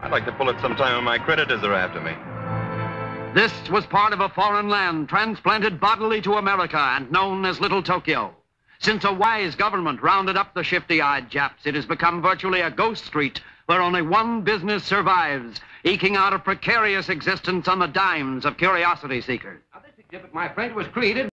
I'd like to pull it sometime when my creditors are after me. This was part of a foreign land transplanted bodily to America and known as Little Tokyo. Since a wise government rounded up the shifty-eyed Japs, it has become virtually a ghost street where only one business survives, eking out a precarious existence on the dimes of curiosity seekers. Now, this exhibit, my friend, was created